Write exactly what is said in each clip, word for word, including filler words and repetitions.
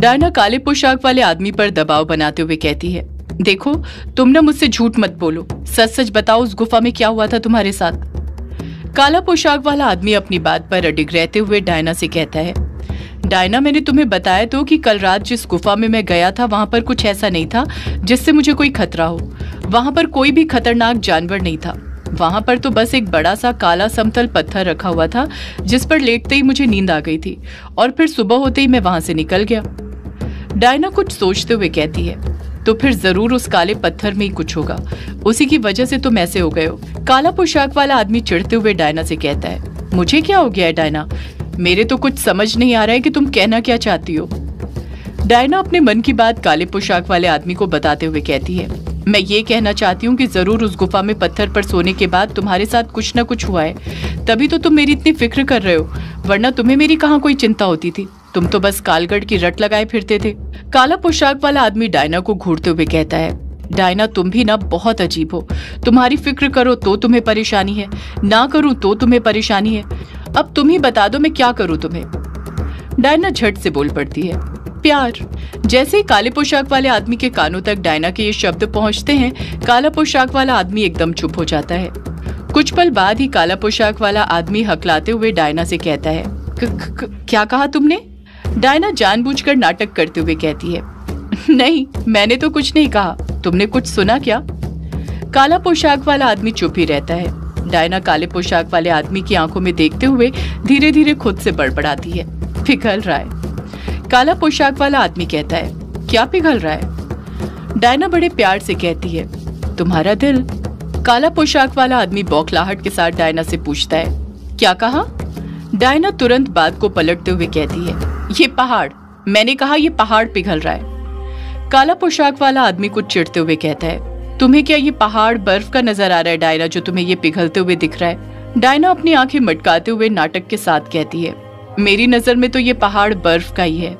Diana काले पोशाक वाले आदमी पर दबाव बनाते हुए कहती है, देखो तुम ना मुझसे झूठ मत बोलो, सच सच बताओ उस गुफा में क्या हुआ था तुम्हारे साथ। काला पोशाक वाला आदमी अपनी बात पर अडिग रहते हुए डायना से कहता है, डायना मैंने तुम्हें बताया तो कि कल रात जिस गुफा में मैं गया था वहां पर कुछ ऐसा नहीं था जिससे मुझे कोई खतरा हो। वहां पर कोई भी खतरनाक जानवर नहीं था। वहां पर तो बस एक बड़ा सा काला समतल पत्थर रखा हुआ था जिस पर लेटते ही मुझे नींद आ गई थी और फिर सुबह होते ही मैं वहां से निकल गया। डायना कुछ सोचते हुए कहती है, तो फिर जरूर उस काले पत्थर में ही कुछ होगा, उसी की वजह से तुम ऐसे हो गए हो। काला पोशाक वाला आदमी चिढ़ते हुए डायना से कहता है, मुझे क्या हो गया है डायना, मेरे तो कुछ समझ नहीं आ रहा है कि तुम कहना क्या चाहती हो। डायना अपने मन की बात काले पोशाक वाले आदमी को बताते हुए कहती है, मैं ये कहना चाहती हूँ कि जरूर उस गुफा में पत्थर पर सोने के बाद तुम्हारे साथ कुछ न कुछ हुआ है, तभी तो तुम मेरी इतनी फिक्र कर रहे हो, वरना तुम्हें मेरी कहाँ कोई चिंता होती थी। तुम तो बस कालगढ़ की रट लगाए फिरते थे। काला पोशाक वाला आदमी डायना को घूरते हुए कहता है, डायना तुम भी ना बहुत अजीब हो, तुम्हारी फिक्र करो तो तुम्हें परेशानी है, ना करूं तो तुम्हें परेशानी है, अब तुम ही बता दो मैं क्या करूं तुम्हें। डायना झट से बोल पड़ती है, प्यार। जैसे ही काले पोशाक वाले आदमी के कानों तक डायना के ये शब्द पहुंचते हैं, काला पोशाक वाला आदमी एकदम चुप हो जाता है। कुछ पल बाद ही काला पोशाक वाला आदमी हकलाते हुए डायना से कहता है, क्या कहा तुमने। डायना जानबूझकर नाटक करते हुए कहती है, नहीं मैंने तो कुछ नहीं कहा, तुमने कुछ सुना क्या। काला पोशाक वाला आदमी चुप ही रहता है। डायना काले पोशाक वाले आदमी की आंखों में देखते हुए धीरे धीरे खुद से बड़बड़ाती है, पिघल रहा है। काला पोशाक वाला आदमी कहता है, क्या पिघल रहा है। डायना बड़े प्यार से कहती है, तुम्हारा दिल। काला पोशाक वाला आदमी बौखलाहट के साथ डायना से पूछता है, क्या कहा। डायना तुरंत बात को पलटते हुए कहती है, ये पहाड़, मैंने कहा ये पहाड़ पिघल रहा है। काला पोशाक वाला आदमी कुछ चिढ़ते हुए कहता है, तुम्हें क्या ये पहाड़ बर्फ का नजर आ रहा है डायना, जो तुम्हें ये पिघलते हुए दिख रहा है। डायना अपनी आंखें मटकाते हुए नाटक के साथ कहती है, मेरी नजर में तो ये पहाड़ बर्फ का ही है।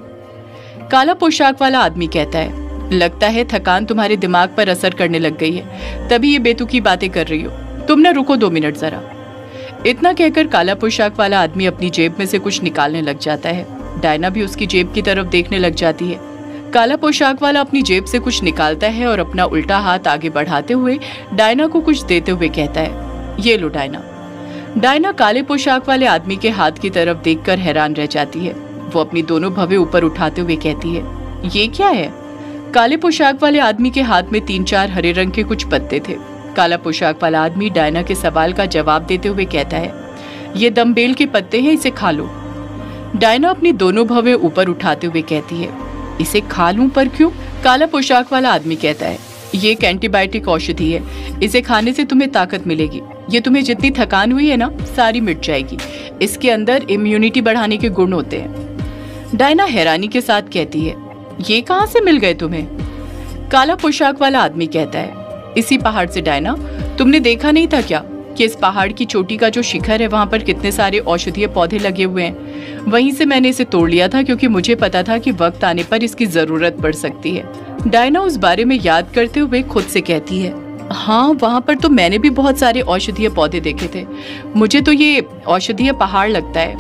काला पोशाक वाला आदमी कहता है, लगता है थकान तुम्हारे दिमाग पर असर करने लग गई है, तभी ये बेतुकी बातें कर रही हो, तुम ना रुको दो मिनट जरा। इतना कहकर काला पोशाक वाला आदमी अपनी जेब में से कुछ निकालने लग जाता है। डायना भी उसकी जेब की तरफ देखने लग जाती है। काला पोशाक वाला अपनी जेब से कुछ निकालता है और अपना उल्टा हाथ आगे बढ़ाते हुए डायना को कुछ देते हुए कहता है, ये लो डायना। डायना काले पोशाक वाले आदमी के हाथ की तरफ देखकर हैरान रह जाती है। वो अपनी दोनों भवें ऊपर उठाते हुए कहती है, ये क्या है। काले पोशाक वाले आदमी के हाथ में तीन चार हरे रंग के कुछ पत्ते थे। काला पोशाक वाला आदमी डायना के सवाल का जवाब देते हुए कहता है, ये दमबेल के पत्ते हैं, इसे खा लो। डायना अपनी दोनों भवें ऊपर उठाते हुए कहती है, इसे खा लूं पर क्यों। काला पोशाक वाला आदमी कहता है, ये एक एंटीबायोटिक औषधि है, इसे खाने से तुम्हें ताकत मिलेगी, ये तुम्हें जितनी थकान हुई है ना सारी मिट जाएगी, इसके अंदर इम्यूनिटी बढ़ाने के गुण होते हैं। डायना हैरानी के साथ कहती है, ये कहाँ से मिल गए तुम्हें। काला पोशाक वाला आदमी कहता है, इसी पहाड़ से डायना, तुमने देखा नहीं था क्या कि इस पहाड़ की चोटी का जो शिखर है वहां पर कितने सारे औषधीय पौधे लगे हुए हैं। वहीं से मैंने इसे तोड़ लिया था क्योंकि मुझे पता था कि वक्त आने पर इसकी जरूरत पड़ सकती है। डायना उस बारे में याद करते हुए खुद से कहती है, हाँ वहां पर तो मैंने भी बहुत सारे औषधीय पौधे देखे थे, मुझे तो ये औषधीय पहाड़ लगता है।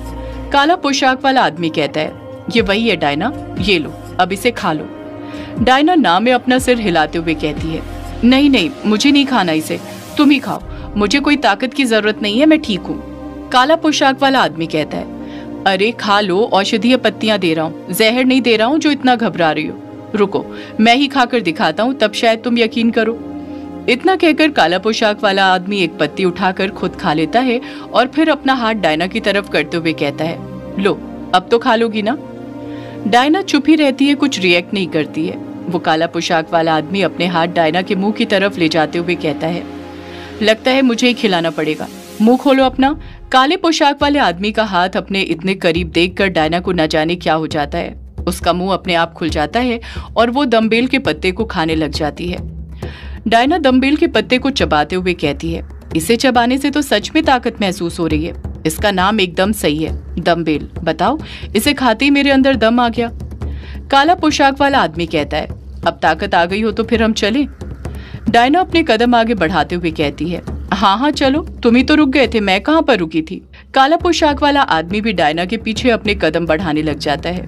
काला पोशाक वाला आदमी कहता है, ये वही है डायना, ये लो अब इसे खा लो। डायना ना में अपना सिर हिलाते हुए कहती है, नहीं नहीं मुझे नहीं खाना इसे, तुम ही खाओ, मुझे कोई ताकत की जरूरत नहीं है, मैं ठीक हूँ। काला पोशाक वाला आदमी कहता है, अरे खा लो, औषधीय पत्तियां दे रहा हूँ, जहर नहीं दे रहा हूँ जो इतना घबरा रही हो, रुको मैं ही खाकर दिखाता हूँ, तब शायद तुम यकीन करो। इतना कहकर काला पोशाक वाला आदमी एक पत्ती उठाकर खुद खा लेता है और फिर अपना हाथ डायना की तरफ करते हुए कहता है, लो अब तो खा लोगी ना। डायना चुप ही रहती है, कुछ रिएक्ट नहीं करती है। वो काला पोशाक वाला आदमी अपने हाथ डायना के मुंह की तरफ ले जाते हुए कहता है, लगता है मुझे ही खिलाना पड़ेगा, मुंह खोलो अपना। काले पोशाक वाले आदमी का हाथ अपने इतने करीब देखकर डायना को न जाने क्या हो जाता है। उसका मुंह अपने आप खुल जाता है और वो दमबेल के पत्ते को खाने लग जाती है। डायना दमबेल के पत्ते को चबाते हुए कहती है, इसे चबाने से तो सच में ताकत महसूस हो रही है, इसका नाम एकदम सही है, दमबेल। बताओ, इसे खाते ही मेरे अंदर दम आ गया। काला पोशाक वाला आदमी कहता है, अब ताकत आ गई हो तो फिर हम चलें। डायना अपने कदम आगे बढ़ाते हुए कहती है, हाँ हाँ चलो, तुम ही तो रुक गए थे, मैं कहाँ पर रुकी थी। काला पोशाक वाला आदमी भी डायना के पीछे अपने कदम बढ़ाने लग जाता है।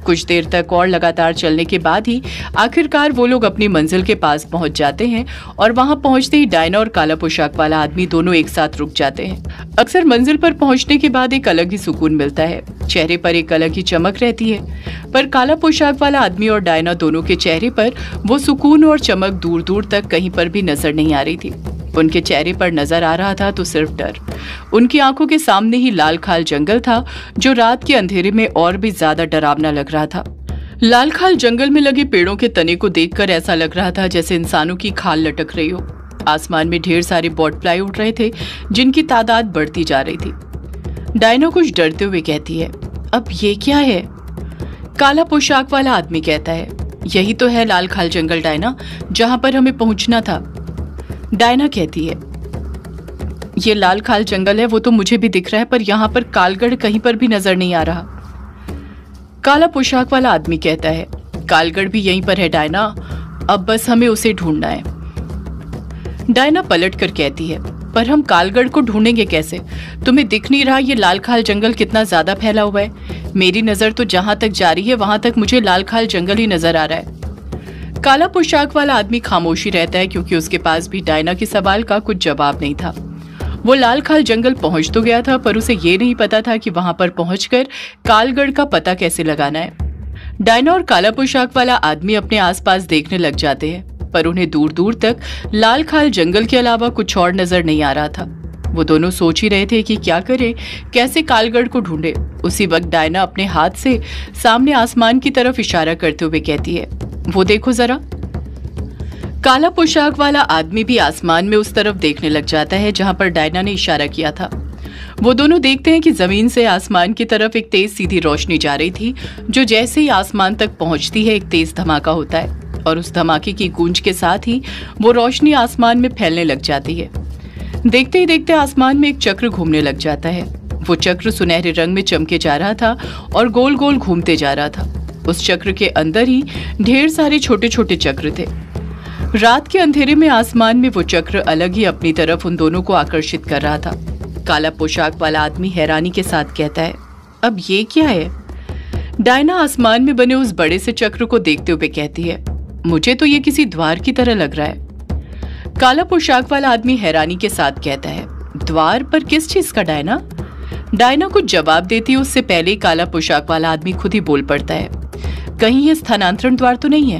कुछ देर तक और लगातार चलने के बाद ही आखिरकार वो लोग अपनी मंजिल के पास पहुंच जाते हैं और वहां पहुंचते ही डायना और काला पोशाक वाला आदमी दोनों एक साथ रुक जाते हैं। अक्सर मंजिल पर पहुंचने के बाद एक अलग ही सुकून मिलता है, चेहरे पर एक अलग ही चमक रहती है। पर काला पोशाक वाला आदमी और डायना दोनों के चेहरे पर वो सुकून और चमक दूर दूर तक कहीं पर भी नजर नहीं आ रही थी। उनके चेहरे पर नजर आ रहा था तो सिर्फ डर। उनकी आंखों के सामने ही लाल खाल जंगल था जो रात के अंधेरे में और भी ज्यादा डरावना लग रहा था। लाल खाल जंगल में लगे पेड़ों के तने को देखकर ऐसा लग रहा था जैसे इंसानों की खाल लटक रही हो। आसमान में ढेर सारे बॉटफ्लाई उड़ रहे थे जिनकी तादाद बढ़ती जा रही थी। डायना कुछ डरते हुए कहती है, अब ये क्या है? काला पोशाक वाला आदमी कहता है, यही तो है लाल खाल जंगल डायना, जहां पर हमें पहुंचना था। डायना कहती है, ये लाल खाल जंगल है वो तो मुझे भी दिख रहा है, पर यहाँ पर कालगढ़ कहीं पर भी नजर नहीं आ रहा। काला पोशाक वाला आदमी कहता है, कालगढ़ भी यहीं पर है डायना, अब बस हमें उसे ढूंढना है। डायना पलट कर कहती है, पर हम कालगढ़ को ढूंढेंगे कैसे? तुम्हें दिख नहीं रहा ये लाल खाल जंगल कितना ज्यादा फैला हुआ है? मेरी नजर तो जहां तक जा रही है वहां तक मुझे लाल खाल जंगल ही नजर आ रहा है। काला पोशाक वाला आदमी खामोशी रहता है क्योंकि उसके पास भी डायना के सवाल का कुछ जवाब नहीं था। वो लाल खाल जंगल पहुंच तो गया था पर उसे ये नहीं पता था कि वहां पर पहुंचकर कालगढ़ का पता कैसे लगाना है। डायना और काला पोशाक वाला आदमी अपने आसपास देखने लग जाते हैं पर उन्हें दूर दूर तक लाल खाल जंगल के अलावा कुछ और नजर नहीं आ रहा था। वो दोनों सोच ही रहे थे कि क्या करें, कैसे कालगढ़ को ढूंढे। उसी वक्त डायना अपने हाथ से सामने आसमान की तरफ इशारा करते हुए कहती है, वो देखो जरा। काला पोशाक वाला आदमी भी आसमान में उस तरफ देखने लग जाता है जहां पर डायना ने इशारा किया था। वो दोनों देखते हैं कि जमीन से आसमान की तरफ एक तेज सीधी रोशनी जा रही थी जो जैसे ही आसमान तक पहुंचती है एक तेज धमाका होता है और उस धमाके की गूंज के साथ ही वो रोशनी आसमान में फैलने लग जाती है। देखते ही देखते आसमान में एक चक्र घूमने लग जाता है। वो चक्र सुनहरे रंग में चमके जा रहा था और गोल गोल घूमते जा रहा था। उस चक्र के अंदर ही ढेर सारे छोटे छोटे चक्र थे। रात के अंधेरे में आसमान में वो चक्र अलग ही अपनी तरफ उन दोनों को आकर्षित कर रहा था। काला पोशाक वाला आदमी हैरानी के साथ कहता है, अब ये क्या है? डायना आसमान में बने उस बड़े से चक्र को देखते हुए कहती है, मुझे तो ये किसी द्वार की तरह लग रहा है। काला पोशाक वाला आदमी हैरानी के साथ कहता है, द्वार पर किस चीज का डायना? डायना कुछ जवाब देती है उससे पहले ही काला पोशाक वाला आदमी खुद ही बोल पड़ता है, कहीं ये स्थानांतरण द्वार तो नहीं है?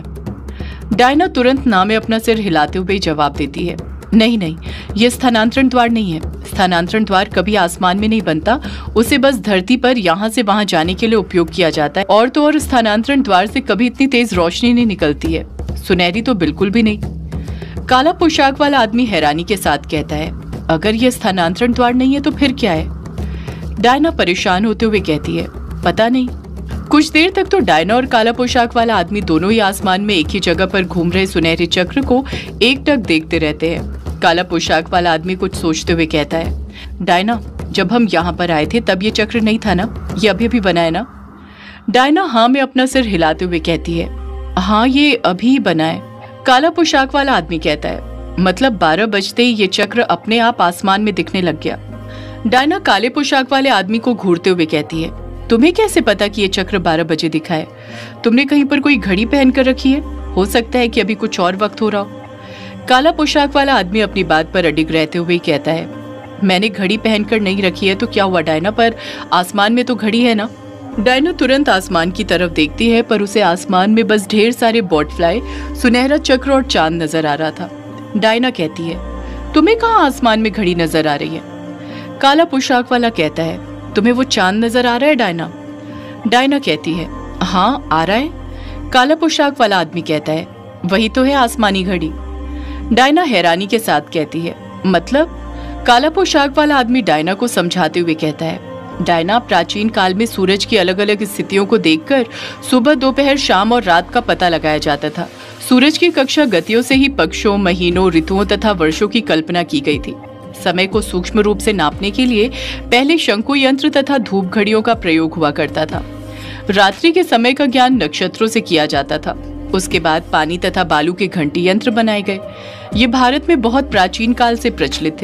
डायना तुरंत ना में अपना सिर हिलाते हुए जवाब देती है, नहीं नहीं, ये स्थानांतरण द्वार नहीं है। स्थानांतरण द्वार कभी आसमान में नहीं बनता, उसे बस धरती पर यहाँ से वहां जाने के लिए उपयोग किया जाता है। और तो और स्थानांतरण द्वार से कभी इतनी तेज रोशनी नहीं निकलती है, सुनहरी तो बिल्कुल भी नहीं। काला पोशाक वाला आदमी हैरानी के साथ कहता है, अगर ये स्थानांतरण द्वार नहीं है तो फिर क्या है? डायना परेशान होते हुए कहती है, पता नहीं। कुछ देर तक तो डायना और काला पोशाक वाला आदमी दोनों ही आसमान में एक ही जगह पर घूम रहे सुनहरे चक्र को एकटक देखते रहते हैं। काला पोशाक वाला आदमी कुछ सोचते हुए कहता है, डायना, जब हम यहाँ पर आए थे तब ये चक्र नहीं था ना? ये अभी भी बना है ना? डायना हाँ में अपना सिर हिलाते हुए कहती है, हाँ ये अभी बना है। काला पोशाक वाला आदमी कहता है, मतलब बारह बजते ही ये चक्र अपने आप आसमान में दिखने लग गया। डायना काले पोशाक वाले आदमी को घूरते हुए कहती है, तुम्हें कैसे पता कि ये चक्र बारह बजे दिखा है? तुमने कहीं पर कोई घड़ी पहन कर रखी है? हो सकता है कि अभी कुछ और वक्त हो रहा हो। काला पोशाक वाला आदमी अपनी बात पर अडिग रहते हुए कहता है, मैंने घड़ी पहनकर नहीं रखी है तो क्या हुआ डायना, पर आसमान में तो घड़ी है ना? डायना तुरंत आसमान की तरफ देखती है पर उसे आसमान में बस ढेर सारे बॉटफ्लाई, सुनहरा चक्र और चांद नजर आ रहा था। डायना कहती है, तुम्हें कहाँ आसमान में घड़ी नजर आ रही है? काला पोशाक वाला कहता है, तुम्हें वो चांद नजर आ रहा है डायना? डायना कहती है, हाँ आ रहा है। काला पोशाक वाला आदमी कहता है, वही तो है आसमानी घड़ी। डायना हैरानी के साथ कहती है, मतलब? काला पोशाक वाला आदमी डायना को समझाते हुए कहता है, डायना, प्राचीन काल में सूरज की अलग अलग स्थितियों को देखकर सुबह, दोपहर, शाम और रात का पता लगाया जाता था। सूरज की कक्षा गतियों से ही पक्षों, महीनों, ऋतुओं तथा वर्षों की कल्पना की गई थी। समय को सूक्ष्म रूप से नापने के लिए पहले शंकु यंत्र तथा धूप घड़ियों का प्रयोग हुआ करता था। रात्रि के समय का ज्ञान नक्षत्रों से किया जाता था। उसके बाद पानी तथा बालू के घंटी यंत्र बनाए गए। ये भारत में बहुत प्राचीन काल से प्रचलित थे।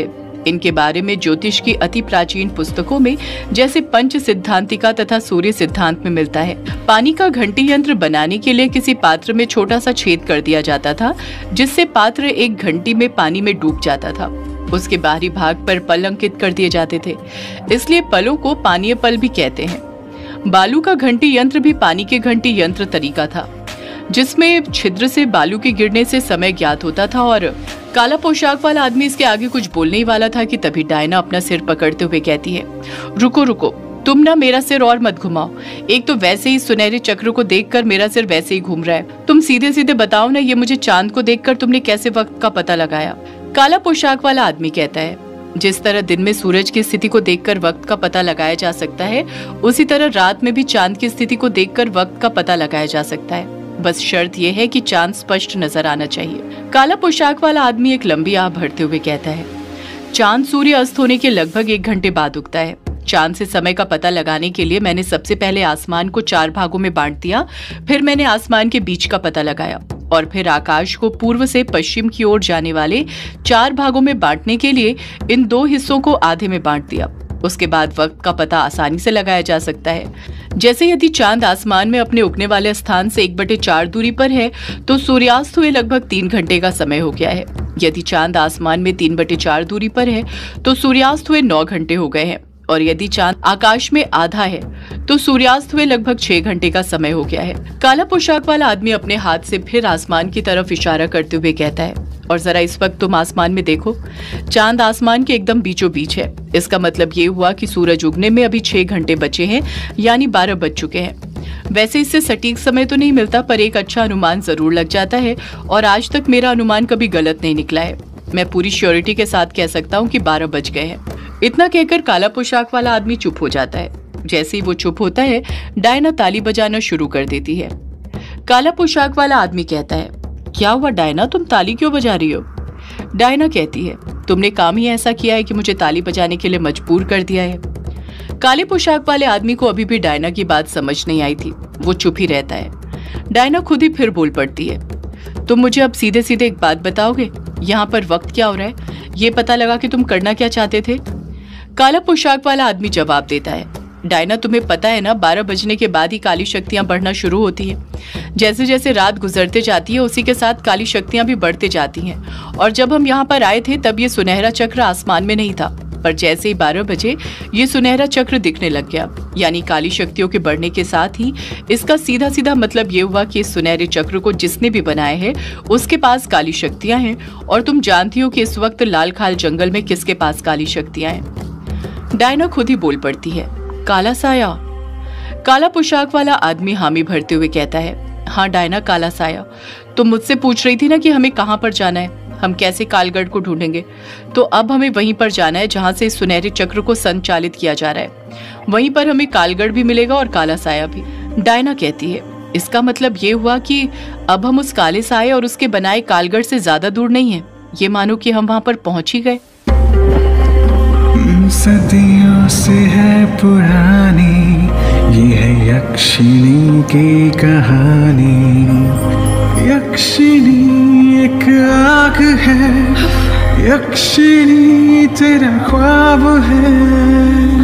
इनके बारे में ज्योतिष की अति प्राचीन पुस्तकों में जैसे पंच सिद्धांतिका तथा सूर्य सिद्धांत में मिलता है। पानी का घंटी यंत्र बनाने के लिए किसी पात्र में छोटा सा छेद कर दिया जाता था, जिससे पात्र एक घंटी में पानी में डूब जाता था। उसके बाहरी भाग पर पल अंकित कर दिए जाते थे, इसलिए पलों को पानीय पल भी कहते हैं। बालू का घंटी यंत्र भी पानी के घंटी यंत्र तरीका था, जिसमें छिद्र से बालू के गिरने से समय ज्ञात होता था। और काला पोशाक वाला आदमी इसके आगे कुछ बोलने ही वाला था कि तभी डायना अपना सिर पकड़ते हुए कहती है, रुको रुको, तुम ना मेरा सिर और मत घुमाओ। एक तो वैसे ही सुनहरे चक्र को देखकर मेरा सिर वैसे ही घूम रहा है। तुम सीधे सीधे बताओ ना, ये मुझे चांद को देखकर तुमने कैसे वक्त का पता लगाया? काला पोशाक वाला आदमी कहता है, जिस तरह दिन में सूरज की स्थिति को देखकर वक्त का पता लगाया जा सकता है, उसी तरह रात में भी चांद की स्थिति को देखकर वक्त का पता लगाया जा सकता है। बस शर्त यह है कि चांद स्पष्ट नजर आना चाहिए। काला पोशाक वाला आदमी एक लंबी आह भरते हुए कहता है, चांद सूर्य अस्त होने के लगभग एक घंटे बाद उगता है। चांद से समय का पता लगाने के लिए मैंने सबसे पहले आसमान को चार भागों में बांट दिया, फिर मैंने आसमान के बीच का पता लगाया और फिर आकाश को पूर्व से पश्चिम की ओर जाने वाले चार भागों में बांटने के लिए इन दो हिस्सों को आधे में बांट दिया। उसके बाद वक्त का पता आसानी से लगाया जा सकता है। जैसे यदि चांद आसमान में अपने उगने वाले स्थान से एक बटे चार दूरी पर है, तो सूर्यास्त हुए लगभग तीन घंटे का समय हो गया है। यदि चांद आसमान में तीन बटे चार दूरी पर है, तो सूर्यास्त हुए नौ घंटे हो गए हैं। और यदि चांद आकाश में आधा है, तो सूर्यास्त हुए लगभग छह घंटे का समय हो गया है। काला पोशाक वाला आदमी अपने हाथ से फिर आसमान की तरफ इशारा करते हुए कहता है, और जरा इस वक्त तुम आसमान में देखो, चांद आसमान के एकदम बीचों बीच है। इसका मतलब ये हुआ कि सूरज उगने में अभी छह घंटे बचे हैं, यानी बारह बज चुके हैं। वैसे इससे सटीक समय तो नहीं मिलता, पर एक अच्छा अनुमान जरूर लग जाता है, और आज तक मेरा अनुमान कभी गलत नहीं निकला है। मैं पूरी श्योरिटी के साथ कह सकता हूँ कि बारह बज गए हैं। इतना कहकर काला पोशाक वाला आदमी चुप हो जाता है। जैसे ही वो चुप होता है, डायना ताली बजाना शुरू कर देती है। काला पोशाक वाला आदमी कहता है, क्या हुआ डायना, तुम ताली क्यों बजा रही हो? डायना कहती है, तुमने काम ही ऐसा किया है कि मुझे ताली बजाने के लिए मजबूर कर दिया है। काले पोशाक वाले आदमी को अभी भी डायना की बात समझ नहीं आई थी। वो चुप ही रहता है। डायना खुद ही फिर बोल पड़ती है, तुम मुझे अब सीधे सीधे एक बात बताओगे, यहाँ पर वक्त क्या हो रहा है? ये पता लगा कि तुम करना क्या चाहते थे? काला पोशाक वाला आदमी जवाब देता है, डायना तुम्हें पता है ना, बारह बजने के बाद ही काली शक्तियां बढ़ना शुरू होती हैं। जैसे जैसे रात गुजरते जाती है, उसी के साथ काली शक्तियां भी बढ़ते जाती हैं। और जब हम यहाँ पर आए थे, तब ये सुनहरा चक्र आसमान में नहीं था, पर जैसे ही बारह बजे ये सुनहरा चक्र दिखने लग गया। यानी काली शक्तियों के बढ़ने के साथ ही इसका सीधा सीधा मतलब ये हुआ कि इस सुनहरे चक्र को जिसने भी बनाया है, उसके पास काली शक्तियां हैं। और तुम जानती हो कि इस वक्त लाल खाल जंगल में किसके पास काली शक्तियां हैं? डायना खुद ही बोल पड़ती है, काला साया। काला पोशाक वाला आदमी हामी भरते हुए कहता है, हाँ डायना, काला साया। तुम मुझसे पूछ रही थी ना कि हमें कहाँ पर जाना है, हम कैसे कालगढ़ को ढूंढेंगे? तो अब हमें वहीं पर जाना है जहाँ से सुनहरे चक्र को संचालित किया जा रहा है। वहीं पर हमें कालगढ़ भी मिलेगा और काला साया भी। डायना कहती है, इसका मतलब ये हुआ कि अब हम उस काले साये और उसके बनाए कालगढ़ से ज्यादा दूर नहीं है। ये मानो कि हम वहाँ पर पहुंच ही गए। सदियों से है पुरानी ये है यक्षिणी की कहानी। यक्षिणी एक आग है, यक्षिणी तेरा ख्वाब है।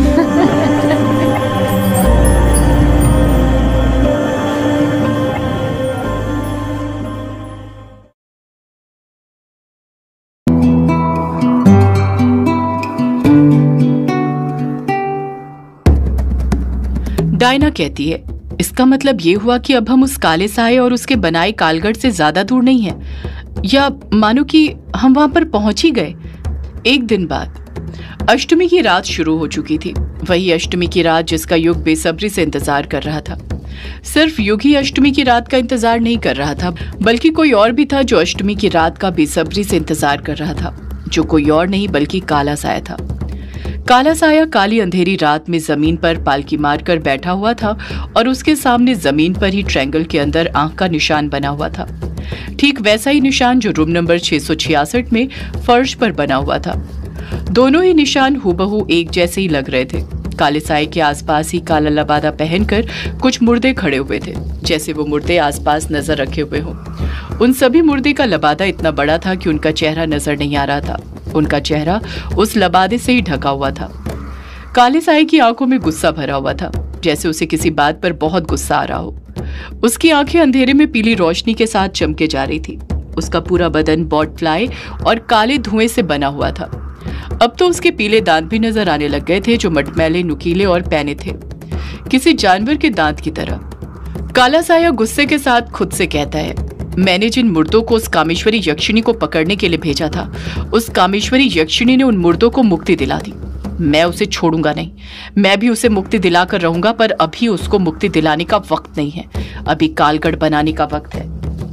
डायना कहती है, इसका मतलब ये हुआ कि अब हम उस काले साये और उसके बनाए कालगढ़ से ज्यादा दूर नहीं हैं, या मानो कि हम वहां पर पहुंच ही गए। एक दिन बाद अष्टमी की रात शुरू हो चुकी थी। वही अष्टमी की रात जिसका युग बेसब्री से इंतजार कर रहा था। सिर्फ युग ही अष्टमी की रात का इंतजार नहीं कर रहा था, बल्कि कोई और भी था जो अष्टमी की रात का बेसब्री से इंतजार कर रहा था, जो कोई और नहीं बल्कि काला साया था। काला साया काली अंधेरी रात में जमीन पर पालकी मारकर बैठा हुआ था और उसके सामने जमीन पर ही ट्रायंगल के अंदर आंख का निशान बना हुआ था। ठीक वैसा ही निशान जो रूम नंबर छह सौ छियासठ में फर्श पर बना हुआ था। दोनों ही निशान हूबहू एक जैसे ही लग रहे थे। काले साये के आसपास ही काला लबादा पहनकर कुछ मुर्दे खड़े हुए थे, जैसे वो मुर्दे आसपास नजर रखे हुए हों। उन सभी मुर्दे का लबादा इतना बड़ा था कि उनका चेहरा नजर नहीं आ रहा था। उनका चेहरा उस लबादे से ही ढका हुआ था। काले साए की आंखों में गुस्सा भरा हुआ था, जैसे उसे किसी बात पर बहुत गुस्सा आ रहा हो। उसकी आंखें अंधेरे में पीली रोशनी के साथ चमके जा रही थी। उसका पूरा बदन बॉटफ्लाई और काले धुएं से बना हुआ था। अब तो उसके पीले दांत भी नजर आने लग गए थे, जो मटमैले, नुकीले और पैने थे, किसी जानवर के दांत की तरह। काला साया गुस्से के साथ खुद से कहता है, मैंने जिन मुर्दों को उस कामेश्वरी यक्षिणी को पकड़ने के लिए भेजा था, उस कामेश्वरी यक्षिणी ने उन मुर्दों को मुक्ति दिला दी। मैं उसे छोड़ूंगा नहीं, मैं भी उसे मुक्ति दिलाकर रहूंगा, पर अभी उसको मुक्ति दिलाने का वक्त नहीं है। अभी कालगढ़ बनाने का वक्त है।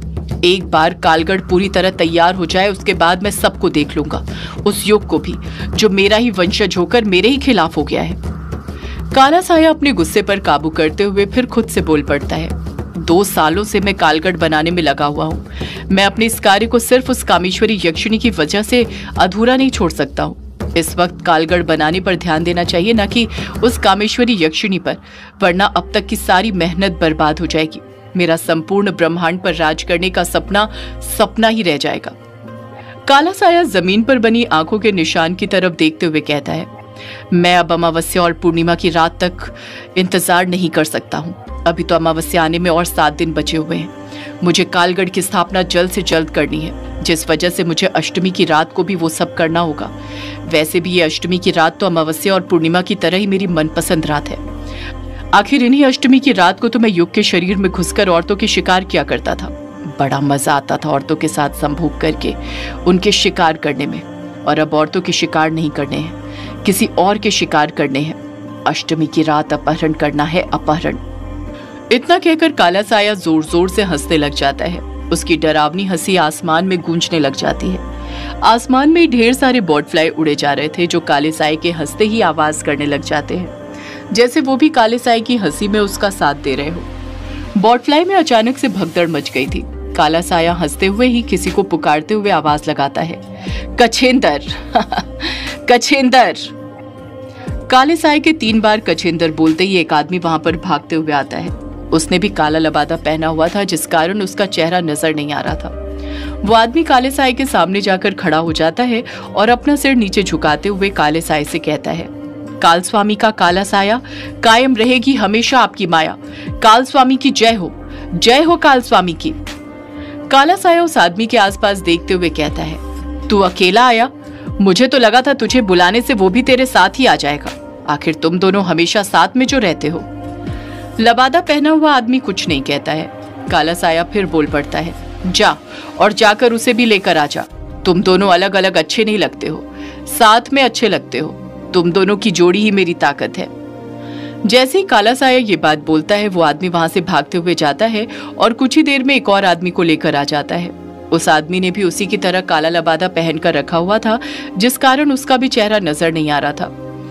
एक बार कालगढ़ पूरी तरह तैयार हो जाए, उसके बाद मैं सबको देख लूंगा, उस युग को भी, जो मेरा ही वंशज होकर मेरे ही खिलाफ हो गया है। काला साया अपने गुस्से पर काबू करते हुए फिर खुद से बोल पड़ता है, दो सालों से मैं कालगढ़ बनाने में लगा हुआ हूँ। मैं अपने इस कार्य को सिर्फ उस कामेश्वरी यक्षिणी की वजह से अधूरा नहीं छोड़ सकता हूँ। इस वक्त कालगढ़ बनाने पर ध्यान देना चाहिए, न कि उस कामेश्वरी यक्षिणी पर, वरना अब तक की सारी मेहनत बर्बाद हो जाएगी। मेरा संपूर्ण ब्रह्मांड पर राज करने का सपना सपना ही रह जाएगा। काला साया जमीन पर बनी आंखों के निशान की तरफ देखते हुए कहता है, मैं अब अमावस्या और पूर्णिमा की रात तक इंतजार नहीं कर सकता हूँ। अभी तो अमावस्या आने में और सात दिन बचे हुए हैं। मुझे कालगढ़ की स्थापना जल्द से जल्द करनी है, जिस वजह से मुझे अष्टमी की रात को भी वो सब करना होगा। वैसे भी ये अष्टमी की रात तो अमावस्या और पूर्णिमा की तरह ही मेरी मनपसंद रात है। आखिर इन्हीं अष्टमी की रात को तो मैं युग के शरीर में घुसकर औरतों के शिकार किया करता था। बड़ा मजा आता था औरतों के साथ संभोग करके उनके शिकार करने में। और अब औरतों के शिकार नहीं करने हैं, किसी और के शिकार करने हैं। अष्टमी की रात अपहरण करना है, अपहरण। इतना कहकर काला साया जोर जोर से हंसने लग जाता है। उसकी डरावनी हंसी आसमान में गूंजने लग जाती है। आसमान में ढेर सारे बर्डफ्लाई उड़े जा रहे थे, जो काले साए के हंसते ही आवाज करने लग जाते हैं, जैसे वो भी काले साए की हंसी में उसका साथ दे रहे हो। बर्डफ्लाई में अचानक से भगदड़ मच गई थी। काला साया हंसते हुए ही किसी को पुकारते हुए आवाज लगाता है, कछेंदर कछेंदर। काले साए के तीन बार कछेंदर बोलते ही एक आदमी वहां पर भागते हुए आता है। उसने भी काला लबादा पहना हुआ था, जिस कारण उसका चेहरा नजर नहीं आ रहा था। वो आदमी काले साए के सामने जाकर खड़ा हो जाता है और अपना सिर नीचे झुकाते हुए काले साए से कहता है, काल स्वामी का काला साया, कायम रहेगी हमेशा आपकी माया। काल स्वामी की जय हो, जय हो काल स्वामी की। काला साया उस आदमी के आसपास देखते हुए कहता है, तू अकेला आया? मुझे तो लगा था तुझे बुलाने से वो भी तेरे साथ ही आ जाएगा। आखिर तुम दोनों हमेशा साथ में जो रहते हो। लबादा पहना हुआ आदमी कुछ नहीं कहता है। काला साया फिर बोल पड़ता है, जा और जाकर उसे भी लेकर आ जा। तुम दोनों अलग अलग अच्छे नहीं लगते हो, साथ में अच्छे लगते हो। तुम दोनों की जोड़ी ही मेरी ताकत है। जैसे ही काला साया ये बात बोलता है, वो आदमी वहां से भागते हुए जाता है और कुछ ही देर में एक और आदमी को लेकर आ जाता है। उस आदमी ने भी उसी की तरह काला लबादा पहनकर रखा हुआ था, जिस कारण उसका भी चेहरा नजर नहीं आ रहा था।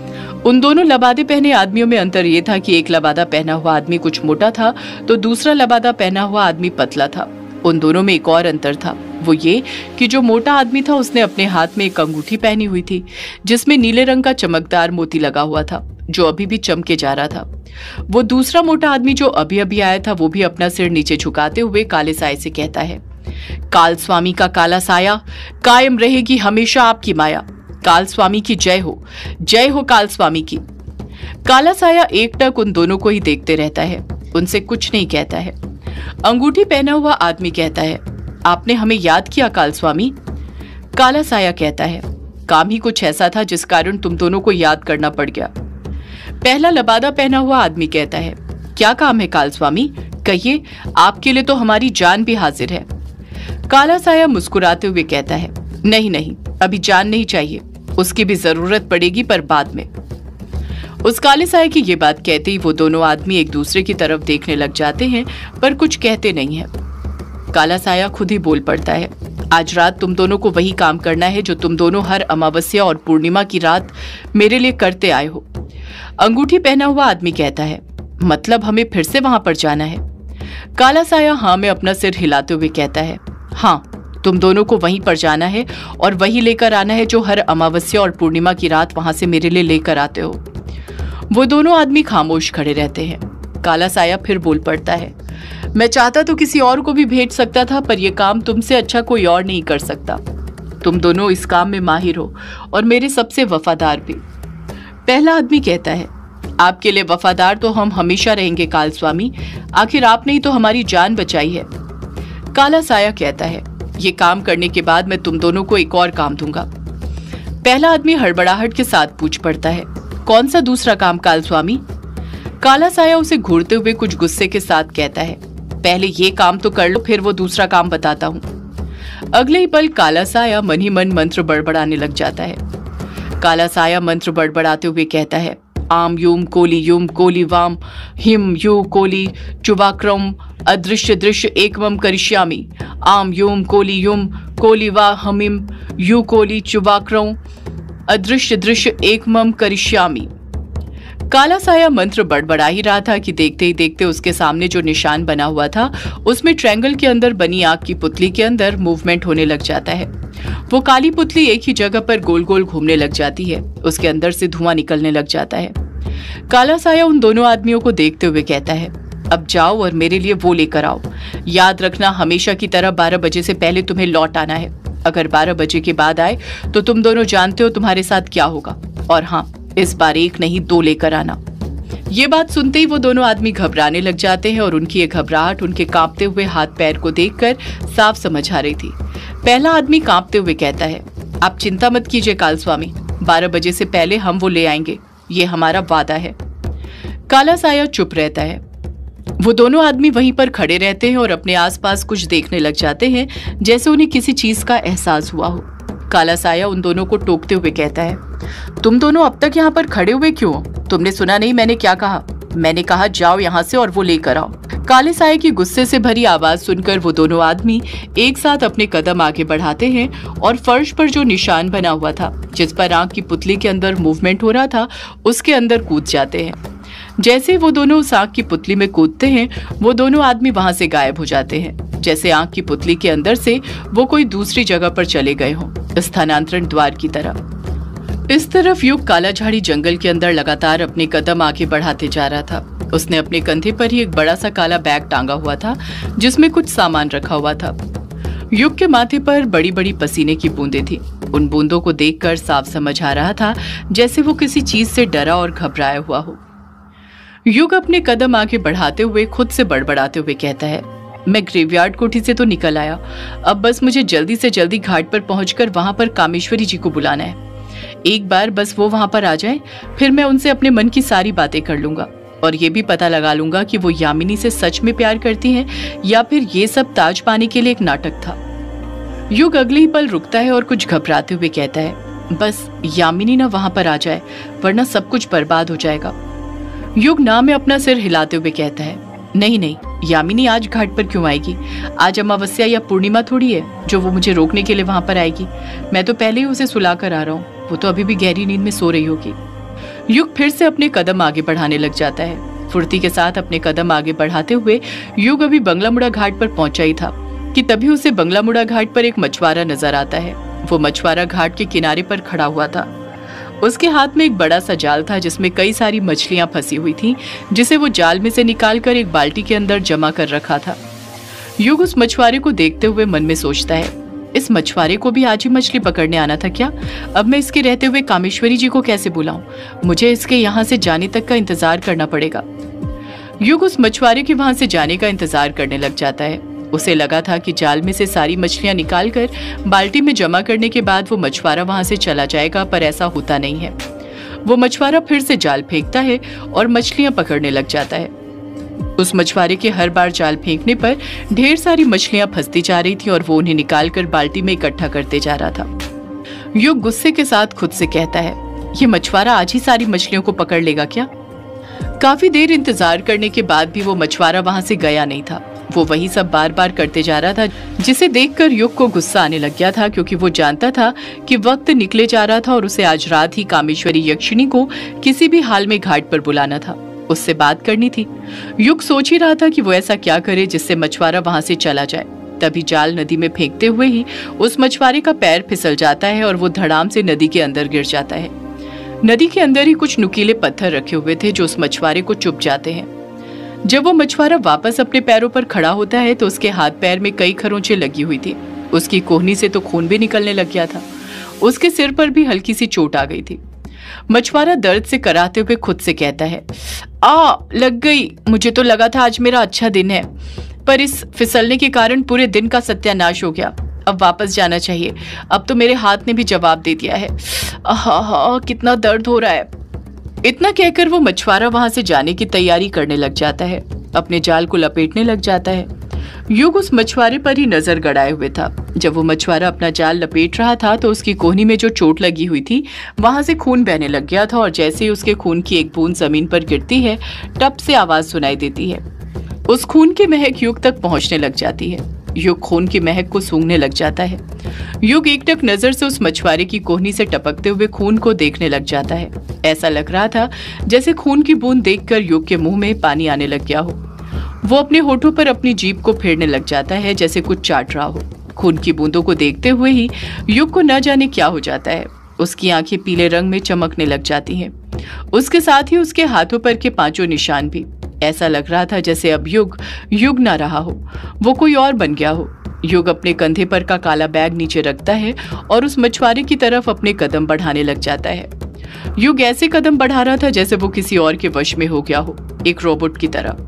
उन दोनों लबादे पहने आदमियों में अंतर ये था कि एक लबादा पहना हुआ आदमी कुछ मोटा था, तो दूसरा लबादा पहना हुआ आदमी पतला था। उन दोनों में एक और अंतर था, वो ये कि जो मोटा आदमी था उसने अपने हाथ में एक अंगूठी पहनी हुई थी, जिसमें नीले रंग का चमकदार मोती लगा हुआ था, जो अभी भी चमके जा रहा था। वो दूसरा मोटा आदमी जो अभी अभी आया था, वो भी अपना सिर नीचे झुकाते हुए काले साए से कहता है, काल स्वामी का काला साया, कायम रहेगी हमेशा आपकी माया। काल स्वामी की जय हो, जय हो काल स्वामी की। काला साया एकटक उन दोनों को ही देखते रहता है, उनसे कुछ नहीं कहता है। अंगूठी पहना हुआ आदमी कहता है, आपने हमें याद किया काल स्वामी? काला साया कहता है, काम ही कुछ ऐसा था जिस कारण तुम दोनों को याद करना पड़ गया। पहला लबादा पहना हुआ आदमी कहता है, क्या काम है काल स्वामी? कहिए, आपके लिए तो हमारी जान भी हाजिर है। काला साया मुस्कुराते हुए कहता है, नहीं नहीं, अभी जान नहीं चाहिए, उसकी भी जरूरत पड़ेगी, पर बाद में। उस काले साए की ये बात कहते ही वो दोनों आदमी एक दूसरे की तरफ देखने लग जाते हैं, पर कुछ कहते नहीं है। काला साया खुद ही बोल पड़ता है, आज रात तुम दोनों को वही काम करना है जो तुम दोनों हर अमावस्या और पूर्णिमा की रात मेरे लिए करते आए हो। अंगूठी पहना हुआ आदमी कहता है, मतलब हमें फिर से वहां पर जाना है? काला साया हाँ में अपना सिर हिलाते हुए कहता है, हाँ, तुम दोनों को वहीं पर जाना है और वही लेकर आना है जो हर अमावस्या और पूर्णिमा की रात वहां से मेरे लिए लेकर आते हो। वो दोनों आदमी खामोश खड़े रहते हैं। काला साया फिर बोल पड़ता है, मैं चाहता तो किसी और को भी भेज सकता था, पर यह काम तुमसे अच्छा कोई और नहीं कर सकता। तुम दोनों इस काम में माहिर हो और मेरे सबसे वफादार भी। पहला आदमी कहता है, आपके लिए वफादार तो हम हमेशा रहेंगे काल स्वामी, आखिर आपने ही तो हमारी जान बचाई है। काला साया कहता है, ये काम करने के बाद मैं तुम दोनों को एक और काम दूंगा। पहला आदमी हड़बड़ाहट के साथ पूछ पड़ता है, कौन सा दूसरा काम काल स्वामी? काला साया उसे घूरते हुए कुछ गुस्से के साथ कहता है, पहले ये काम तो कर लो, फिर वो दूसरा काम बताता हूँ। अगले ही पल काला साया मन ही मन मंत्र बड़बड़ाने लग जाता है। काला साया मंत्र बड़बड़ाते हुए कहता है, आम यूम कोली यूम कोली वाम हिम यू कोली चुबाक्रम अदृश्य दृश्य एकमम करिष्यामि आम यूम कोली यूम कोली वा हमिम यू कोली चुबाक्रम अदृश्य दृश्य एकमम करिष्यामि। काला साया मंत्र बड़बड़ा ही रहा था कि देखते ही देखते उसके सामने जो निशान बना हुआ था उसमें ट्रायंगल के अंदर बनी आग की पुतली के अंदर मूवमेंट होने लग जाता है। वो काली पुतली एक ही जगह पर गोल गोल घूमने लग जाती है, उसके अंदर से धुआं निकलने लग जाता है। काला साया उन दोनों आदमियों को देखते हुए कहता है, अब जाओ और मेरे लिए वो लेकर आओ। याद रखना, हमेशा की तरह बारह बजे से पहले तुम्हें लौट आना है। अगर बारह बजे के बाद आए तो तुम दोनों जानते हो तुम्हारे साथ क्या होगा। और हाँ, इस बार एक नहीं दो लेकर आना। ये बात सुनते ही वो दोनों आदमी घबराने लग जाते हैं और उनकी ये घबराहट उनके कांपते हुए हाथ पैर को देखकर साफ समझ आ रही थी। पहला आदमी कांपते हुए कहता है, आप चिंता मत कीजिए काल स्वामी, बारह बजे से पहले हम वो ले आएंगे, ये हमारा वादा है। काला साया चुप रहता है। वो दोनों आदमी वहीं पर खड़े रहते हैं और अपने आसपास कुछ देखने लग जाते हैं, जैसे उन्हें किसी चीज का एहसास हुआ हो। काला साया उन दोनों को टोकते हुए कहता है, तुम दोनों अब तक यहाँ पर खड़े हुए क्यों? तुमने सुना नहीं मैंने क्या कहा? मैंने कहा जाओ यहाँ से और वो लेकर आओ। काले साये की गुस्से से भरी आवाज सुनकर वो दोनों आदमी एक साथ अपने कदम आगे बढ़ाते हैं और फर्श पर जो निशान बना हुआ था, जिस पर आंख की पुतली के अंदर मूवमेंट हो रहा था, उसके अंदर कूद जाते हैं। जैसे वो दोनों उस आंख की पुतली में कूदते हैं, वो दोनों आदमी वहां से गायब हो जाते हैं, जैसे आंख की पुतली के अंदर से वो कोई दूसरी जगह पर चले गए हों, स्थानांतरण द्वार की तरह। इस तरफ युग काला झाड़ी जंगल के अंदर लगातार अपने कदम आगे बढ़ाते जा रहा था। उसने अपने कंधे पर ही एक बड़ा सा काला बैग टांगा हुआ था, जिसमें कुछ सामान रखा हुआ था। युग के माथे पर बड़ी बड़ी पसीने की बूंदें थी। उन बूंदों को देखकर साफ समझ आ रहा था जैसे वो किसी चीज से डरा और घबराया हुआ हो। युग अपने कदम आगे बढ़ाते हुए खुद से बड़बड़ाते हुए कहता है, मैं ग्रेवयार्ड कोठी से तो निकल आया, अब बस मुझे जल्दी से जल्दी घाट पर पहुंचकर वहां पर कामेश्वरी जी को बुलाना है। एक बार बस वो वहां पर आ जाए, फिर मैं उनसे अपने मन की सारी बातें कर लूंगा और ये भी पता लगा लूंगा कि वो यामिनी से सच में प्यार करती हैं या फिर ये सब ताज पाने के लिए एक नाटक था। युग अगले ही पल रुकता है और कुछ घबराते हुए कहता है, बस यामिनी ना वहां पर आ जाए, वरना सब कुछ बर्बाद हो जाएगा। युग ना में अपना सिर हिलाते हुए कहता है, नहीं नहीं, यामिनी आज घाट पर क्यों आएगी? आज अमावस्या या पूर्णिमा थोड़ी है जो वो मुझे रोकने के लिए वहां पर आएगी। मैं तो पहले ही उसे सुला कर आ रहा हूँ, वो तो अभी भी गहरी नींद में सो रही होगी। युग फिर से अपने कदम आगे बढ़ाने लग जाता है। फुर्ती के साथ अपने कदम आगे बढ़ाते हुए युग अभी बंगलामुड़ा घाट पर पहुंचा ही था कि तभी उसे बंगलामुड़ा घाट पर एक मछुआरा नजर आता है। वो मछुआरा घाट के किनारे पर खड़ा हुआ था। उसके हाथ में एक बड़ा सा जाल था जिसमें कई सारी मछलियां फंसी हुई थीं, जिसे वो जाल में से निकालकर एक बाल्टी के अंदर जमा कर रखा था। युग उस मछुआरे को देखते हुए मन में सोचता है, इस मछुआरे को भी आज ही मछली पकड़ने आना था क्या? अब मैं इसके रहते हुए कामेश्वरी जी को कैसे बुलाऊं? मुझे इसके यहाँ से जाने तक का इंतजार करना पड़ेगा। युग उस मछुआरे के वहां से जाने का इंतजार करने लग जाता है। उसे लगा था कि जाल में से सारी मछलियां निकालकर बाल्टी में जमा करने के बाद वो मछुआरा वहां से चला जाएगा, पर ऐसा होता नहीं है। वो मछुआरा फिर से जाल फेंकता है और मछलियां पकड़ने लग जाता है। उस मछुआरे के हर बार जाल फेंकने पर ढेर सारी मछलियां फंसती जा रही थी और वो उन्हें निकालकर बाल्टी में इकट्ठा करते जा रहा था। युग गुस्से के साथ खुद से कहता है, ये मछुआरा आज ही सारी मछलियों को पकड़ लेगा क्या? काफी देर इंतजार करने के बाद भी वो मछुआरा वहां से गया नहीं था। वो वही सब बार बार करते जा रहा था, जिसे देखकर युग को गुस्सा आने लग गया था, क्योंकि वो जानता था कि वक्त निकले जा रहा था और उसे आज रात ही कामेश्वरी यक्षिणी को किसी भी हाल में घाट पर बुलाना था, उससे बात करनी थी। युग सोच ही रहा था कि वो ऐसा क्या करे जिससे मछुआरा वहां से चला जाए। तभी जाल नदी में फेंकते हुए ही उस मछुआरे का पैर फिसल जाता है और वो धड़ाम से नदी के अंदर गिर जाता है। नदी के अंदर ही कुछ नुकीले पत्थर रखे हुए थे जो उस मछुआरे को चुभ जाते हैं। जब वो मछुआरा वापस अपने पैरों पर खड़ा होता है तो उसके हाथ पैर में कई खरोंचें लगी हुई थी। उसकी कोहनी से तो खून भी निकलने लग गया था। उसके सिर पर भी हल्की सी चोट आ गई थी। मछुआरा दर्द से कराहते हुए खुद से कहता है, आ लग गई, मुझे तो लगा था आज मेरा अच्छा दिन है, पर इस फिसलने के कारण पूरे दिन का सत्यानाश हो गया। अब वापस जाना चाहिए, अब तो मेरे हाथ ने भी जवाब दे दिया है। आहा, कितना दर्द हो रहा है। इतना कहकर वो मछुआरा वहां से जाने की तैयारी करने लग जाता है, अपने जाल को लपेटने लग जाता है। युग उस मछुआरे पर ही नजर गड़ाए हुए था। जब वो मछुआरा अपना जाल लपेट रहा था तो उसकी कोहनी में जो चोट लगी हुई थी वहां से खून बहने लग गया था, और जैसे ही उसके खून की एक बूंद जमीन पर गिरती है, टप से आवाज सुनाई देती है। उस खून की महक युग तक पहुंचने लग जाती है। युग खून की महक को सूंघने लग जाता है। युग एकटक नजर से उस मछुआरे की कोहनी से टपकते हुए खून को देखने लग जाता है। ऐसा लग रहा था जैसे खून की बूंद देखकर युग के मुंह में पानी आने लग गया हो। वो अपने होठों पर अपनी जीभ को फेरने लग जाता है, जैसे कुछ चाट रहा हो। खून की बूंदों को देखते हुए ही युग को न जाने क्या हो जाता है। उसकी आंखें पीले रंग में चमकने लग जाती हैं। उसके साथ ही उसके हाथों पर के पांचों निशान भी। ऐसा लग रहा था जैसे अब युग युग ना रहा हो, वो कोई और बन गया हो। युग अपने कंधे पर का काला बैग नीचे रखता है और उस मछुआरे की तरफ अपने कदम बढ़ाने लग जाता है। युग ऐसे कदम बढ़ा रहा था जैसे वो किसी और के वश में हो गया हो, एक रोबोट की तरह।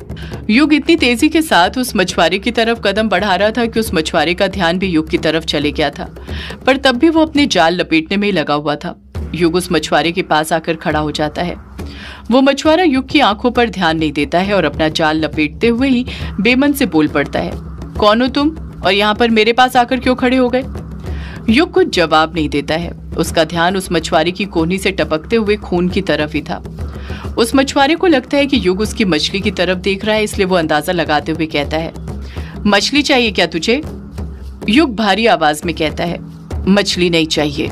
युग इतनी तेजी के साथ उस मछुआरे की तरफ कदम बढ़ा रहा था कि उस मछुआरे का ध्यान भी युग की तरफ चले गया था, पर तब भी वो अपने जाल लपेटने में ही लगा हुआ था। युग उस मछुआरे के पास आकर खड़ा हो जाता है। वो मछुआरा युग की आंखों पर ध्यान नहीं देता है और अपना जाल लपेटते हुए ही बेमन से बोल पड़ता है, कौन हो तुम और यहाँ पर मेरे पास आकर क्यों खड़े हो गए? युग कुछ जवाब नहीं देता है। उसका ध्यान उस मछुआरे की कोहनी से टपकते हुए खून की तरफ ही था। उस मछुआरे को लगता है कि युग उसकी मछली की तरफ देख रहा है, इसलिए वो अंदाजा लगाते हुए कहता है, मछली चाहिए क्या तुझे? युग भारी आवाज में कहता है, मछली नहीं चाहिए।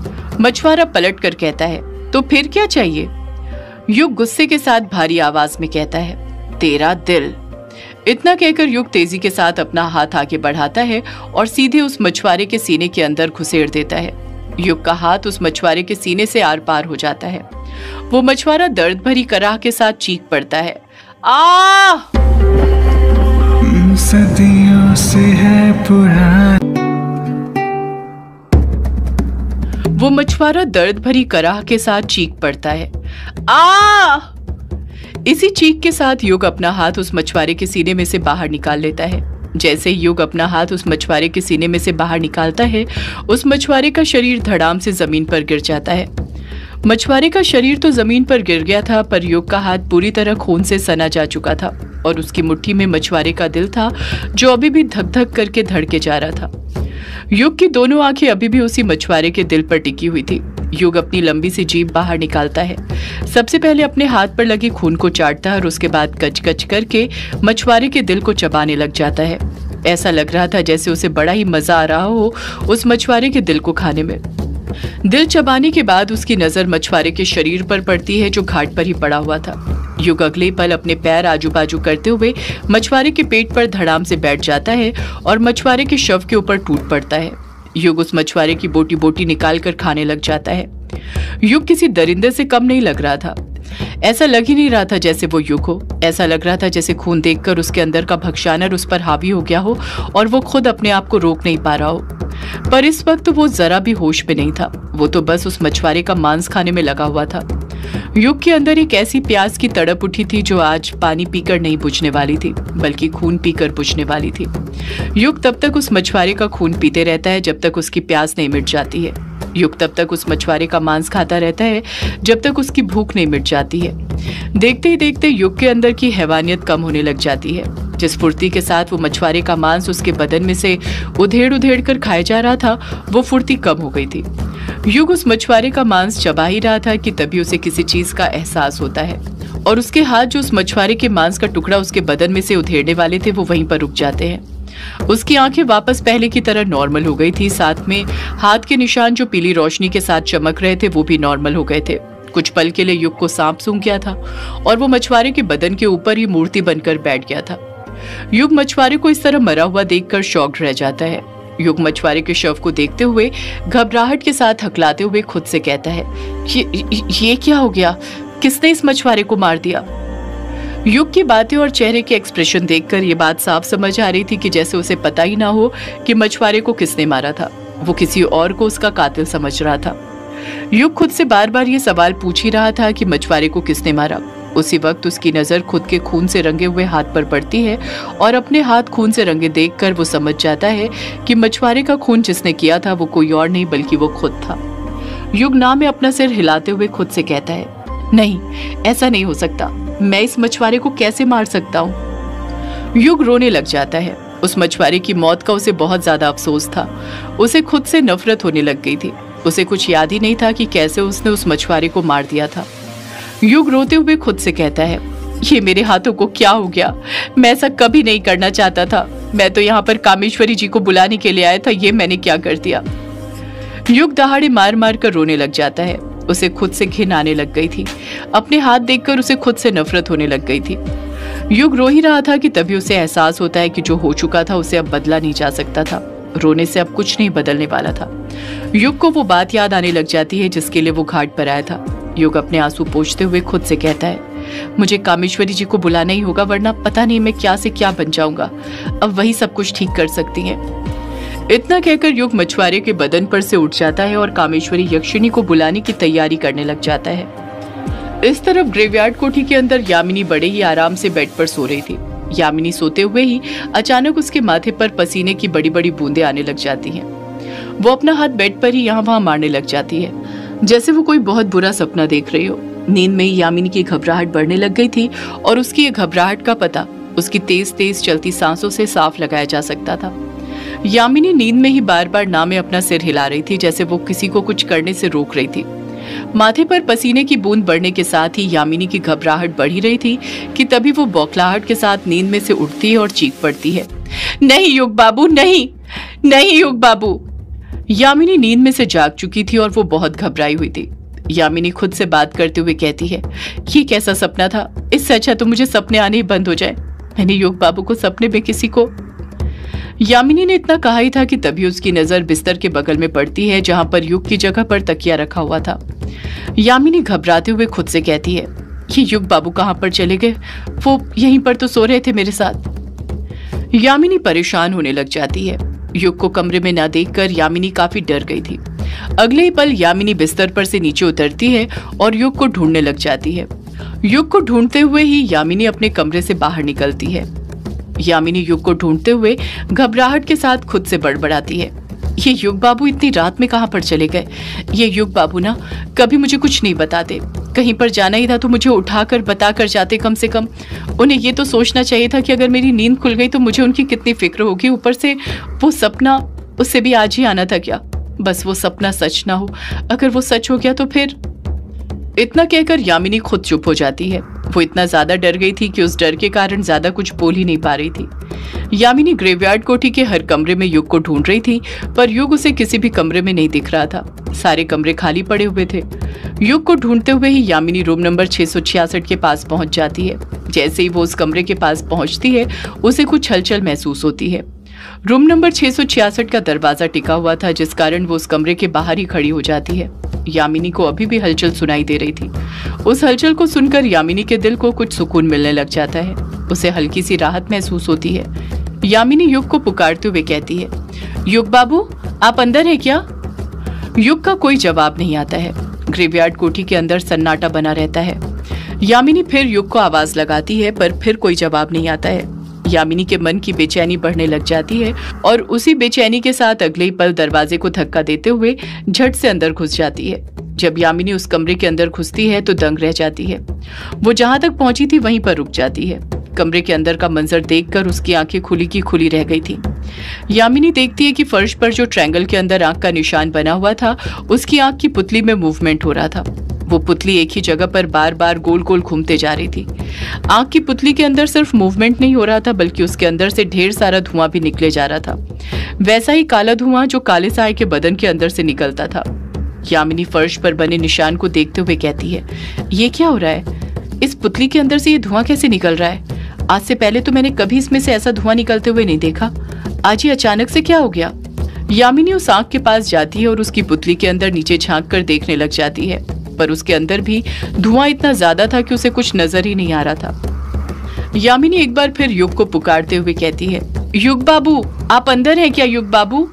मछुआरा पलट कर कहता है, तो फिर क्या चाहिए? युग गुस्से के साथ भारी आवाज में कहता है, तेरा दिल। इतना कहकर युग तेजी के साथ अपना हाथ आगे बढ़ाता है और सीधे उस मछुआरे के सीने के अंदर घुसेड़ देता है। युग का हाथ उस मछुआरे के सीने से आर पार हो जाता है। वो मछुआरा दर्द भरी कराह के साथ चीख पड़ता है, आ! सदियों से है पुरानी। वो मछुआरा दर्द भरी कराह के साथ चीख पड़ता है, आ! इसी चीख के साथ युग अपना हाथ उस मछुआरे के सीने में से बाहर निकाल लेता है। जैसे ही युग अपना हाथ उस मछुआरे के सीने में से बाहर निकालता है, उस मछुआरे का शरीर धड़ाम से जमीन पर गिर जाता है। मछुआरे का शरीर तो जमीन पर गिर गया था, पर युग का हाथ पूरी तरह खून से सना जा चुका था और उसकी मुट्ठी में मछुआरे का दिल था, जो अभी भी धक धक करके धड़के जा रहा था। युग की दोनों आंखें अभी भी उसी मछुआरे के दिल पर टिकी हुई थी। युग अपनी लंबी सी जीभ बाहर निकालता है। सबसे पहले अपने हाथ पर लगे खून को चाटता है और उसके बाद कच कच करके मछुआरे के दिल को चबाने लग जाता है। ऐसा लग रहा था जैसे उसे बड़ा ही मजा आ रहा हो उस मछुआरे के दिल को खाने में। दिल चबाने के बाद उसकी नजर मछुआरे के शरीर पर पड़ती है, जो घाट पर ही पड़ा हुआ था। युग अगले पल अपने पैर आजू बाजू करते हुए मछुआरे के पेट पर धड़ाम से बैठ जाता है और मछुआरे के शव के ऊपर टूट पड़ता है। युग उस मछुआरे की बोटी बोटी निकाल कर खाने लग जाता है। युग किसी दरिंदे से कम नहीं लग रहा था। ऐसा लग ही नहीं रहा था जैसे वो युग हो। ऐसा लग रहा था जैसे खून देखकर उसके अंदर का भक्षानर उस पर हावी हो गया हो और वो खुद अपने आप को रोक नहीं पा रहा हो। पर इस वक्त वो जरा भी होश में नहीं था। वो तो बस उस मछुआरे का मांस खाने में लगा हुआ था। युग के अंदर एक ऐसी प्यास की तड़प उठी थी जो आज पानी पीकर नहीं बुझने वाली थी, बल्कि खून पीकर बुझने वाली थी। युग तब तक उस मछुआरे का खून पीते रहता है जब तक उसकी प्यास नहीं मिट जाती है। युग तब तक उस मछुआरे का मांस खाता रहता है जब तक उसकी भूख नहीं मिट जाती है। देखते ही देखते युग के अंदर की हैवानियत कम होने लग जाती है। जिस फुर्ती के साथ वो मछुआरे का मांस उसके बदन में से उधेड़ उधेड़ कर खाया जा रहा था, वो फुर्ती कम हो गई थी। युग उस मछुआरे का मांस चबा ही रहा था कि तभी उसे किसी चीज का एहसास होता है और उसके हाथ जो उस मछुआरे के मांस का टुकड़ा उसके बदन में से उधेड़ने वाले थे, वो वहीं पर रुक जाते हैं। उसकी आंखें वापस पहले की तरह नॉर्मल हो गई थी। साथ में हाथ के निशान जो पीली रोशनी के साथ चमक रहे थे, वो भी नॉर्मल हो गए थे। कुछ पल के लिए युग को सांप सूंघ गया था और वो मछुआरे के बदन के ऊपर ही मूर्ति बनकर बैठ गया था। युग मछुआरे को इस तरह मरा हुआ देखकर शॉक्ड रह जाता है। युग मछुआरे के शव को देखते हुए घबराहट के साथ हकलाते हुए खुद से कहता है, ये, ये क्या हो गया? किसने इस मछुआरे को मार दिया? युग की बातें और चेहरे के एक्सप्रेशन देखकर ये बात साफ समझ आ रही थी कि जैसे उसे पता ही ना हो कि मछुआरे को किसने मारा था। वो किसी और को उसका कातिल समझ रहा था। युग खुद से बार बार ये सवाल पूछ ही रहा था कि मछुआरे को किसने मारा। उसी वक्त उसकी नजर खुद के खून से रंगे हुए हाथ पर पड़ती है और अपने हाथ खून से रंगे देखकर वो समझ जाता है कि मछुआरे का खून जिसने किया था वो कोई और नहीं बल्कि वो खुद था। युग ना में अपना सिर हिलाते हुए खुद से कहता है, नहीं, ऐसा नहीं हो सकता। मैं इस मछुआरे को कैसे मार सकता हूँ। युग रोने लग जाता है। उस मछुआरे की मौत का उसे बहुत ज्यादा अफसोस था। उसे खुद से नफरत होने लग गई थी। उसे कुछ याद ही नहीं था कि कैसे उसने उस मछुआरे को मार दिया था। युग रोते हुए खुद से कहता है, ये मेरे हाथों को क्या हो गया। मैं ऐसा कभी नहीं करना चाहता था। मैं तो यहाँ पर कामेश्वरी जी को बुलाने के लिए आया था। ये मैंने क्या कर दिया। युग दहाड़े मार मार कर रोने लग जाता है। उसे खुद से घिन आने लग गई थी। अपने हाथ देखकर उसे खुद से नफरत होने लग गई थी। युग रो ही रहा था कि तभी उसे एहसास होता है कि जो हो चुका था उसे अब बदला नहीं जा सकता था। रोने से अब कुछ नहीं बदलने वाला था। युग को वो बात याद आने लग जाती है जिसके लिए वो घाट पर आया था। युग अपने आंसू पोंछते हुए खुद से कहता है, मुझे कामेश्वरी जी को बुलाना ही होगा, वरना पता नहीं मैं क्या से क्या बन जाऊंगा। अब वही सब कुछ ठीक कर सकती हैं। इतना कहकर युग मछुआरे के बदन पर से उठ जाता है और कामेश्वरी यक्षिणी को बुलाने की तैयारी करने लग जाता है। इस तरफ ग्रेवयार्ड कोठी के अंदर यामिनी बड़े ही आराम से बेड पर सो रही थी। यामिनी सोते हुए ही अचानक उसके माथे पर पसीने की बड़ी बड़ी बूंदें आने लग जाती हैं। वो अपना हाथ बेड पर ही यहाँ वहां मारने लग जाती है, जैसे वो कोई बहुत बुरा सपना देख रही हो। नींद में ही यामिनी की घबराहट बढ़ने लग गई थी और उसकी ये घबराहट का पता उसकी तेज तेज चलती सांसों से साफ लगाया जा सकता था। यामिनी नींद में ही बार बार ना में अपना सिर हिला रही थी, जैसे वो किसी को कुछ करने से रोक रही थी। माथे पर पसीने की बूंद बढ़ने के साथ ही यामिनी की घबराहट बढ़ ही रही थी कि तभी वो बौखलाहट के साथ नींद में से उठती है और चीख पड़ती है, नहीं युग बाबू, नहीं नहीं युग बाबू। यामिनी नींद में से जाग चुकी थी और वो बहुत घबराई हुई थी। यामिनी खुद से बात करते हुए कहती है, ये कैसा सपना था। इससे अच्छा तो मुझे सपने आने ही बंद हो जाए। मैंने युग बाबू को सपने में किसी को। यामिनी ने इतना कहा ही था कि तभी उसकी नजर बिस्तर के बगल में पड़ती है जहां पर युग की जगह पर तकिया रखा हुआ था। यामिनी घबराते हुए खुद से कहती है, ये युग बाबू कहां पर चले गए। वो यहीं पर तो सो रहे थे मेरे साथ। यामिनी परेशान होने लग जाती है। युग को कमरे में न देखकर यामिनी काफी डर गई थी। अगले ही पल यामिनी बिस्तर पर से नीचे उतरती है और युग को ढूंढने लग जाती है। युग को ढूंढते हुए ही यामिनी अपने कमरे से बाहर निकलती है। यामिनी युग को ढूंढते हुए घबराहट के साथ खुद से बड़बड़ाती है, ये युग बाबू इतनी रात में कहां पर चले गए। ये युग बाबू ना कभी मुझे कुछ नहीं बताते। कहीं पर जाना ही था तो मुझे उठाकर बता कर जाते। कम से कम उन्हें ये तो सोचना चाहिए था कि अगर मेरी नींद खुल गई तो मुझे उनकी कितनी फिक्र होगी। ऊपर से वो सपना, उससे भी आज ही आना था क्या। बस वो सपना सच ना हो। अगर वो सच हो गया तो फिर। इतना कहकर यामिनी खुद चुप हो जाती है। वो इतना ज्यादा डर गई थी कि उस डर के कारण ज्यादा कुछ बोल ही नहीं पा रही थी। यामिनी ग्रेवयार्ड कोठी के हर कमरे में युग को ढूंढ रही थी, पर युग उसे किसी भी कमरे में नहीं दिख रहा था। सारे कमरे खाली पड़े हुए थे। युग को ढूंढते हुए ही यामिनी रूम नंबर छह सौ छियासठ के पास पहुंच जाती है। जैसे ही वो उस कमरे के पास पहुंचती है उसे कुछ हलचल महसूस होती है। रूम नंबर छह सौ छियासठ का दरवाजा टिका हुआ था, जिस कारण वो उस कमरे के बाहर ही खड़ी हो जाती है। यामिनी को अभी भी हलचल सुनाई दे रही थी। उस हलचल को सुनकर यामिनी के दिल को कुछ सुकून मिलने लग जाता है। उसे हल्की सी राहत महसूस होती है। यामिनी युग को पुकारते हुए कहती है, युग बाबू आप अंदर है क्या। युग का कोई जवाब नहीं आता है। ग्रेवयार्ड कोठी के अंदर सन्नाटा बना रहता है। यामिनी फिर युग को आवाज लगाती है, पर फिर कोई जवाब नहीं आता है। यामिनी के मन की बेचैनी बढ़ने लग जाती है और उसी बेचैनी के साथ अगले ही पल दरवाजे को धक्का देते हुए झट से अंदर घुस जाती है। जब यामिनी उस कमरे के अंदर घुसती है तो दंग रह जाती है। वो जहां तक पहुंची थी वहीं पर रुक जाती है। कमरे के अंदर का मंजर देखकर उसकी आंखें खुली की खुली रह गई थी। यामिनी देखती है कि फर्श पर जो ट्रायंगल के अंदर आंख का निशान बना हुआ था, उसकी आंख की पुतली में मूवमेंट हो रहा था। वो पुतली एक ही जगह पर बार बार गोल गोल घूमते जा रही थी। आंख की पुतली के अंदर सिर्फ मूवमेंट नहीं हो रहा था, बल्कि उसके अंदर से ढेर सारा धुआं भी निकले जा रहा था। वैसा ही काला धुआं जो काले साए के बदन के अंदर से निकलता था। यामिनी फर्श पर बने निशान को देखते हुए कहती है, ये क्या हो रहा है। इस पुतली के अंदर से ये धुआं कैसे निकल रहा है। आज से पहले तो मैंने कभी इसमें से ऐसा धुआं निकलते हुए नहीं देखा। आज ये अचानक से क्या हो गया। यामिनी उस आंख के पास जाती है और उसकी पुतली के अंदर नीचे झांक कर देखने लग जाती है, पर उसके अंदर भी धुआं इतना ज्यादा था कि उसे कुछ नजर ही नहीं आ रहा था। यामिनी एक बार फिर युग को पुकारते हुए कहती है, युग बाबू आप अंदर हैं क्या? युग बाबू।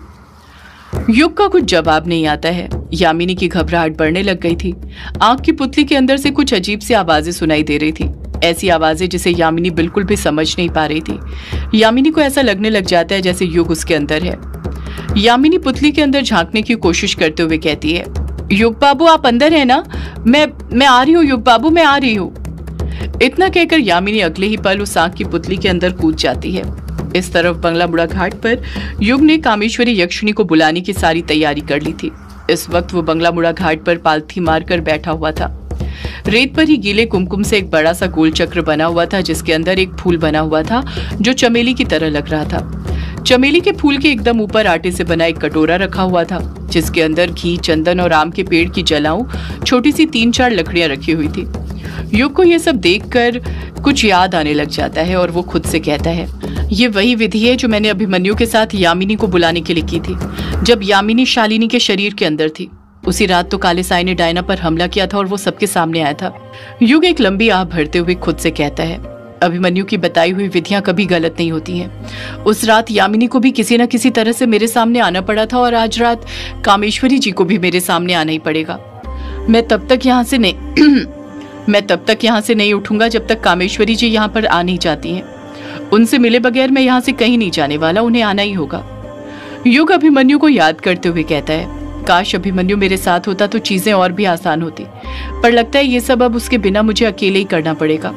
युग का कुछ जवाब नहीं आता है। यामिनी की घबराहट बढ़ने लग गई थी। आंख की पुतली के अंदर से कुछ अजीब सी आवाजें सुनाई दे रही थी, ऐसी आवाजें जिसे यामिनी बिल्कुल भी समझ नहीं पा रही थी। यामिनी को ऐसा लगने लग जाता है जैसे युग उसके अंदर है। यामिनी पुतली के अंदर झांकने की कोशिश करते हुए कहती है, युग बाबू आप अंदर है ना? मैं मैं आ रही हूँ युग बाबू, मैं आ रही हूँ। इतना कहकर यामिनी अगले ही पल उस आंख की पुतली के अंदर कूद जाती है। इस तरफ बंगला मुड़ा घाट पर युग ने कामेश्वरी यक्षिणी को बुलाने की सारी तैयारी कर ली थी। इस वक्त वो बंगला मुड़ा घाट पर पालथी मारकर बैठा हुआ था। रेत पर ही गीले कुमकुम से एक बड़ा सा गोल चक्र बना हुआ था, जिसके अंदर एक फूल बना हुआ था जो चमेली की तरह लग रहा था। चमेली के फूल के एकदम ऊपर आटे से बना एक कटोरा रखा हुआ था, जिसके अंदर घी, चंदन और आम के पेड़ की जलाऊं छोटी सी तीन चार लकड़ियां रखी हुई थी। युग को यह सब देखकर कुछ याद आने लग जाता है और वो खुद से कहता है, ये वही विधि है जो मैंने अभिमन्यु के साथ यामिनी को बुलाने के लिए की थी, जब यामिनी शालिनी के शरीर के अंदर थी। उसी रात तो काले साई ने डायना पर हमला किया था और वो सबके सामने आया था। युग एक लंबी आह भरते हुए खुद से कहता है, अभिमन्यु की बताई हुई विधियां कभी गलत नहीं होती हैं। उस रात यामिनी को भी किसी न किसी तरह से मेरे सामने आना पड़ा था और आज रात कामेश्वरी जी को भी मेरे सामने आना ही पड़ेगा। मैं तब तक यहाँ से नहीं मैं तब तक यहाँ से नहीं उठूंगा जब तक कामेश्वरी जी यहाँ पर आ नहीं जाती हैं। उनसे मिले बगैर मैं यहाँ से कहीं नहीं जाने वाला, उन्हें आना ही होगा। युग अभिमन्यु को याद करते हुए कहता है, काश अभिमन्यु मेरे साथ होता तो चीजें और भी आसान होती, पर लगता है ये सब अब उसके बिना मुझे अकेले ही करना पड़ेगा।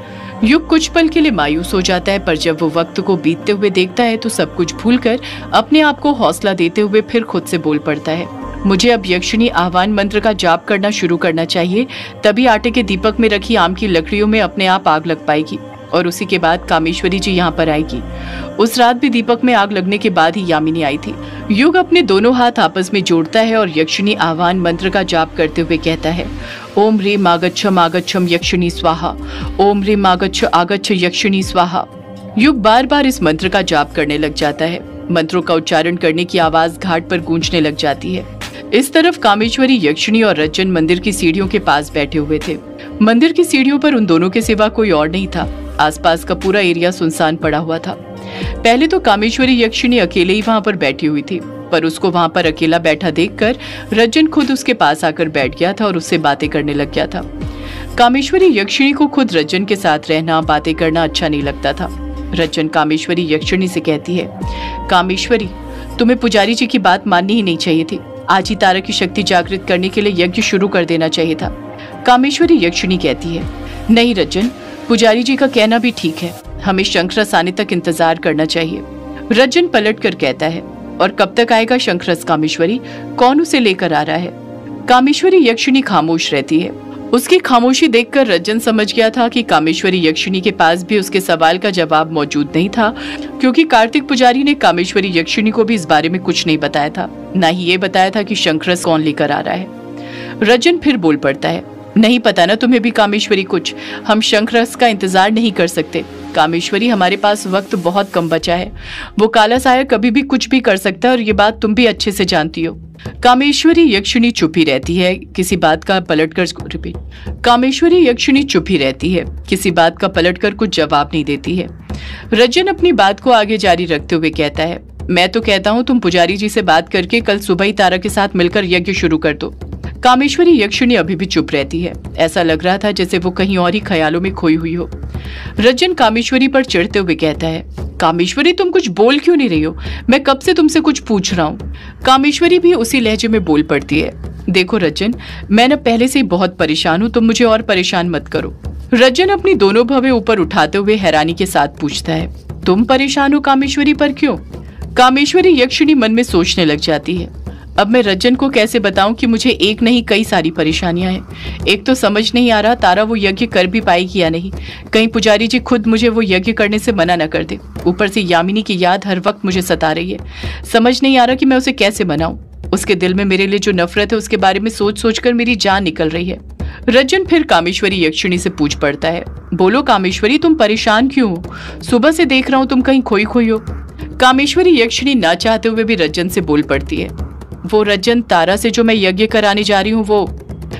युग कुछ पल के लिए मायूस हो जाता है, पर जब वो वक्त को बीतते हुए देखता है तो सब कुछ भूलकर अपने आप को हौसला देते हुए फिर खुद से बोल पड़ता है, मुझे अब यक्षिणी आह्वान मंत्र का जाप करना शुरू करना चाहिए, तभी आटे के दीपक में रखी आम की लकड़ियों में अपने आप आग लग पाएगी और उसी के बाद कामेश्वरी जी यहाँ पर आएगी। उस रात भी दीपक में आग लगने के बाद ही यामिनी आई थी। युग अपने दोनों हाथ आपस में जोड़ता है और यक्षिणी आह्वान मंत्र का जाप करते हुए कहता है, ओम ह्रीम आगच्छम आगच्छम यक्षिणी स्वाहा, ओम ह्रीम आगच्छ आगच्छ यक्षिणी स्वाहा। युग बार बार इस मंत्र का जाप करने लग जाता है। मंत्रों का उच्चारण करने की आवाज घाट पर गूंजने लग जाती है। इस तरफ कामेश्वरी यक्षिणी और रज्जन मंदिर की सीढ़ियों के पास बैठे हुए थे। मंदिर की सीढ़ियों पर उन दोनों के सिवा कोई और नहीं था। आसपास का पूरा एरिया सुनसान पड़ा हुआ था। पहले तो कामेश्वरी यक्षिणी अकेले ही वहां पर बैठी हुई थी, पर उसको वहां पर अकेला बैठा देखकर रज्जन खुद उसके पास आकर बैठ गया था और उससे बातें करने लग गया था। कामेश्वरी यक्षिणी को खुद रज्जन के साथ रहना, बातें करना अच्छा नहीं लगता था। रज्जन कामेश्वरी यक्षिणी से कहती है, कामेश्वरी तुम्हें पुजारी जी की बात माननी ही नहीं चाहिए थी। आज ही तारा की शक्ति जागृत करने के लिए यज्ञ शुरू कर देना चाहिए था। कामेश्वरी यक्षिणी कहती है, नहीं रज्जन, पुजारी जी का कहना भी ठीक है, हमें शंखरस आने तक इंतजार करना चाहिए। रज्जन पलट कर कहता है, और कब तक आएगा शंखरस कामेश्वरी? कौन उसे लेकर आ रहा है? कामेश्वरी यक्षिणी खामोश रहती है। उसकी खामोशी देखकर रज्जन समझ गया था कि कामेश्वरी यक्षिणी के पास भी उसके सवाल का जवाब मौजूद नहीं था, क्योंकि कार्तिक पुजारी ने कामेश्वरी यक्षिणी को भी इस बारे में कुछ नहीं बताया था, न ही ये बताया था कि शंखरस कौन लेकर आ रहा है। रज्जन फिर बोल पड़ता है, नहीं पता ना तुम्हें भी कामेश्वरी कुछ, हम शंखरस का इंतजार नहीं कर सकते। कामेश्वरी हमारे पास वक्त बहुत कम बचा है, वो काला साया कभी भी कुछ भी कर सकता है और ये बात तुम भी अच्छे से जानती हो। कामेश्वरी यक्षिणी चुप ही रहती है, किसी बात का पलटकर रिपीट कामेश्वरी यक्षिणी चुप ही रहती है, किसी बात का पलटकर कुछ जवाब नहीं देती है। रज्जन अपनी बात को आगे जारी रखते हुए कहता है, मैं तो कहता हूँ तुम पुजारी जी से बात करके कल सुबह ही तारा के साथ मिलकर यज्ञ शुरू कर दो। कामेश्वरी यक्षिणी अभी भी चुप रहती है। ऐसा लग रहा था जैसे वो कहीं और ही ख्यालों में खोई हुई हो। रज्जन कामेश्वरी पर चिढ़ते हुए कहता है, कामेश्वरी तुम कुछ बोल क्यों नहीं रही हो? मैं कब से तुमसे कुछ पूछ रहा हूँ। कामेश्वरी भी उसी लहजे में बोल पड़ती है, देखो रज्जन, मैं न पहले से ही बहुत परेशान हूँ, तुम मुझे और परेशान मत करो। रज्जन अपनी दोनों भवें ऊपर उठाते हुए हैरानी के साथ पूछता है, तुम परेशान हो कामेश्वरी पर, क्यों? कामेश्वरी यक्षिणी मन में सोचने लग जाती है, अब मैं रज्जन को कैसे बताऊं कि मुझे एक नहीं कई सारी परेशानियां हैं। एक तो समझ नहीं आ रहा तारा वो यज्ञ कर भी पाएगी या नहीं, कहीं पुजारी जी खुद मुझे वो यज्ञ करने से मना न कर दे। ऊपर से यामिनी की याद हर वक्त मुझे सता रही है, समझ नहीं आ रहा कि मैं उसे कैसे मनाऊं। उसके दिल में मेरे लिए जो नफरत है उसके बारे में सोच सोच कर मेरी जान निकल रही है। रज्जन फिर कामेश्वरी यक्षिणी से पूछ पड़ता है, बोलो कामेश्वरी तुम परेशान क्यों हो? सुबह से देख रहा हूँ तुम कहीं खोई खोई हो। कामेश्वरी यक्षिणी ना चाहते हुए भी रज्जन से बोल पड़ती है, वो रज्जन तारा से जो मैं यज्ञ कराने जा रही हूँ वो।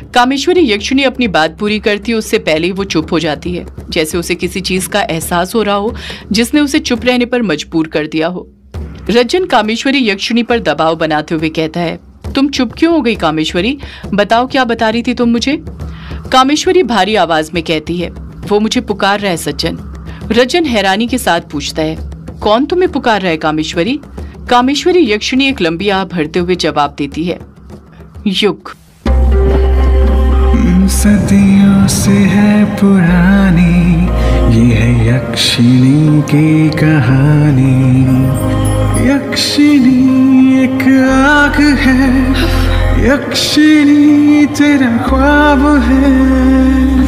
कामेश्वरी यक्षिणी अपनी बात पूरी करती है उससे पहले ही वो चुप हो जाती है, जैसे उसे किसी चीज का एहसास हो रहा हो जिसने उसे चुप रहने पर मजबूर कर दिया हो। रज्जन कामेश्वरी यक्षिणी पर दबाव बनाते हुए कहता है, तुम चुप क्यों हो गई कामेश्वरी? बताओ क्या बता रही थी तुम मुझे? कामेश्वरी भारी आवाज में कहती है, वो मुझे पुकार रहा है सज्जन। रज्जन हैरानी के साथ पूछता है, कौन तुम्हें पुकार रहा है कामेश्वरी? कामेश्वरी यक्षिणी एक लंबी आह भरते हुए जवाब देती है, युग। सदियों से है पुरानी ये है यक्षिणी की कहानी। यक्षिणी एक आग है, यक्षिणी तेरा ख्वाब है।